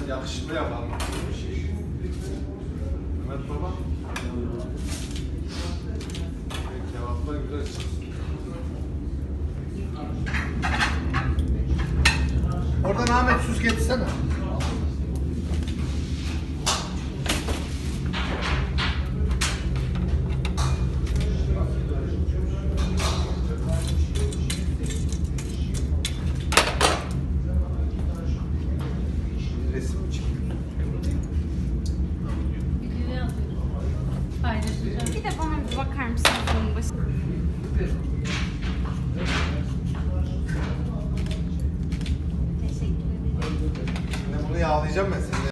biraz yakışıklı yapalım. Mehmet baba. Kebaplar güzel çıksın. Oradan Ahmet süs getirsene. Resim çıkıyor. Videoya atıyorum. Paylaşacağım. Bir de bana bir bakar mısınız bunun başı? Teşekkür ederim. Şimdi bunu yağlayacağım ben seni.